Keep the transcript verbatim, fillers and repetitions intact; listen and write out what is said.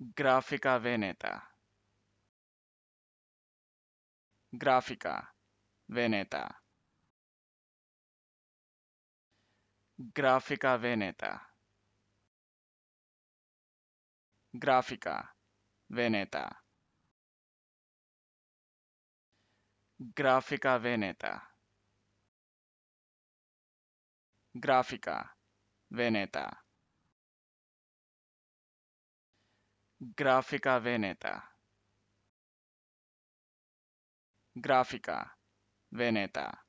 Grafica Veneta. Grafica Veneta. Grafica Veneta. Grafica Veneta. Grafica Veneta. Grafica Veneta. Grafica Veneta. Grafica Veneta.